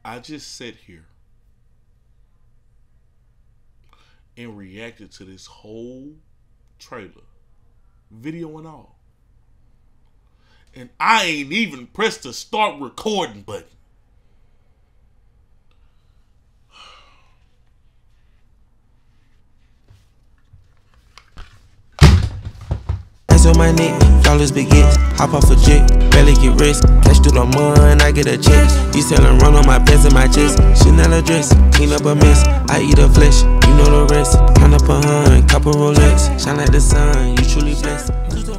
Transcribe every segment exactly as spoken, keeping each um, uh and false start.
I just sat here and reacted to this whole trailer, video and all. And I ain't even pressed the start recording button. On my neck, flawless baguettes, hop off a jet, barely get rest, cash through the mud, I get a check. You selling run on my pants and my chest, Chanel dress, clean up a mess, I eat her flesh, you know the rest, count up a hun, couple Rolex, shine like the sun, you truly blessed.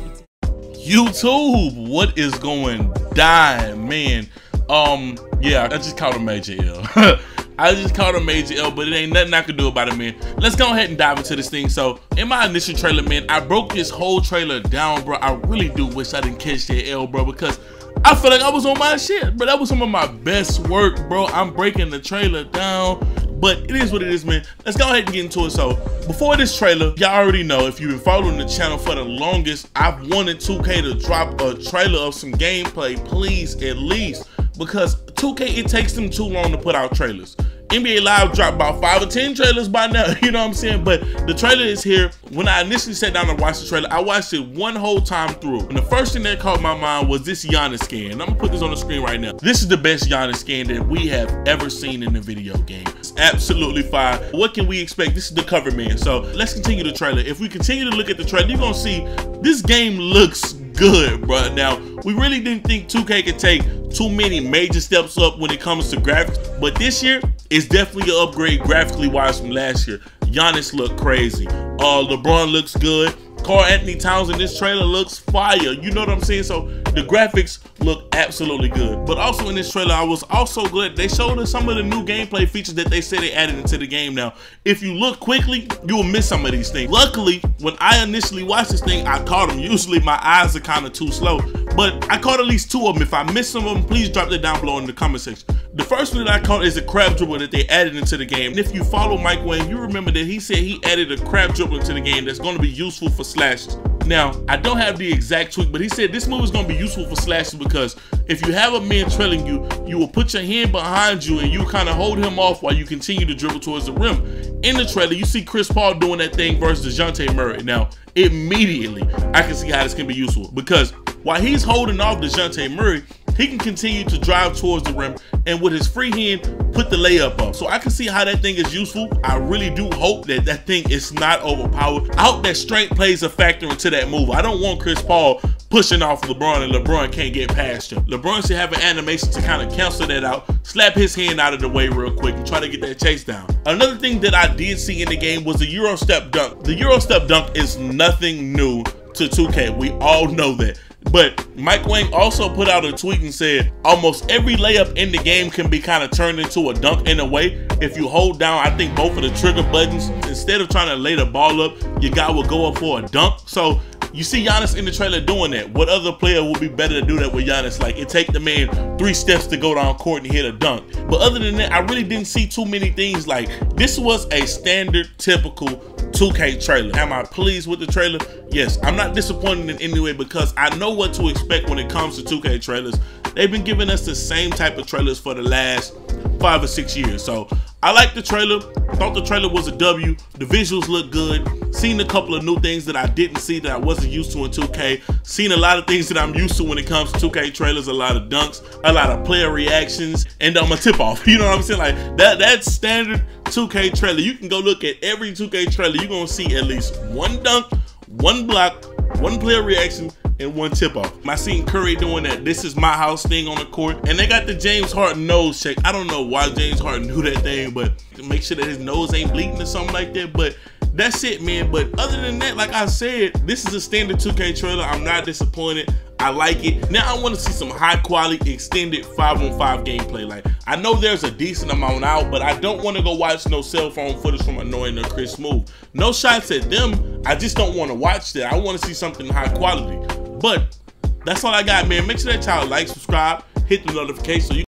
YouTube, what is going down, man? Um, yeah, I just caught a major L. I just caught a major L, but it ain't nothing I can do about it, man. Let's go ahead and dive into this thing. So, in my initial trailer, man, I broke this whole trailer down, bro. I really do wish I didn't catch that L, bro, because I feel like I was on my shit, bro. That was some of my best work, bro. I'm breaking the trailer down, but it is what it is, man. Let's go ahead and get into it. So, before this trailer, y'all already know, if you've been following the channel for the longest, I've wanted two K to drop a trailer of some gameplay, please, at least. Because two K, it takes them too long to put out trailers. N B A Live dropped about five or ten trailers by now, you know what I'm saying? But the trailer is here. When I initially sat down to watch the trailer, I watched it one whole time through. And the first thing that caught my mind was this Giannis skin. And I'm gonna put this on the screen right now. This is the best Giannis skin that we have ever seen in a video game. It's absolutely fire. What can we expect? This is the cover man. So let's continue the trailer. If we continue to look at the trailer, you're gonna see this game looks good, bro. Now, we really didn't think two K could take too many major steps up when it comes to graphics, but this year is definitely an upgrade graphically wise from last year. Giannis looked crazy. Uh, LeBron looks good. Karl-Anthony Towns in this trailer looks fire. You know what I'm saying? So the graphics look absolutely good. But also in this trailer, I was also glad they showed us some of the new gameplay features that they said they added into the game. Now, if you look quickly, you will miss some of these things. Luckily, when I initially watched this thing, I caught them. Usually my eyes are kind of too slow, but I caught at least two of them. If I missed some of them, please drop that down below in the comment section. The first one that I caught is a crab dribble that they added into the game. And if you follow Mike Wang, you remember that he said he added a crab dribble into the game that's going to be useful for slashes. Now, I don't have the exact tweak, but he said this move is going to be useful for slashes because if you have a man trailing you, you will put your hand behind you and you kind of hold him off while you continue to dribble towards the rim. In the trailer, you see Chris Paul doing that thing versus DeJounte Murray. Now, immediately, I can see how this can be useful because while he's holding off DeJounte Murray, he can continue to drive towards the rim and with his free hand, put the layup up. So I can see how that thing is useful. I really do hope that that thing is not overpowered. I hope that strength plays a factor into that move. I don't want Chris Paul pushing off LeBron and LeBron can't get past him. LeBron should have an animation to kind of cancel that out, slap his hand out of the way real quick and try to get that chase down. Another thing that I did see in the game was the Euro step dunk. The Euro step dunk is nothing new to two K. We all know that. But Mike Wang also put out a tweet and said almost every layup in the game can be kind of turned into a dunk in a way. If you hold down, I think both of the trigger buttons, instead of trying to lay the ball up, your guy will go up for a dunk. So you see Giannis in the trailer doing that. What other player would be better to do that with Giannis? Like, it take the man three steps to go down court and hit a dunk. But other than that, I really didn't see too many things. Like, this was a standard, typical two K trailer. Am I pleased with the trailer? Yes. I'm not disappointed in any way because I know what to expect when it comes to two K trailers. They've been giving us the same type of trailers for the last five or six years. So I like the trailer. Thought the trailer was a W. The visuals look good. Seen a couple of new things that I didn't see that I wasn't used to in two K. Seen a lot of things that I'm used to when it comes to two K trailers. A lot of dunks, a lot of player reactions, and um, a tip off. You know what I'm saying? Like that, that's standard two K trailer. You can go look at every two K trailer. You're gonna see at least one dunk, one block, one player reaction, and one tip off. I seen Curry doing that "this is my house" thing on the court, and they got the James Harden nose check. I don't know why James Harden do that thing, but make sure that his nose ain't bleeding or something like that. But that's it, man. But other than that, like I said, this is a standard two K trailer. I'm not disappointed. I like it. Now I want to see some high quality extended five on five gameplay. Like, I know there's a decent amount out, but I don't want to go watch no cell phone footage from Annoying or Chris Smooth. No shots at them. I just don't want to watch that. I want to see something high quality. But that's all I got, man. Make sure that y'all like, subscribe, hit the notification so you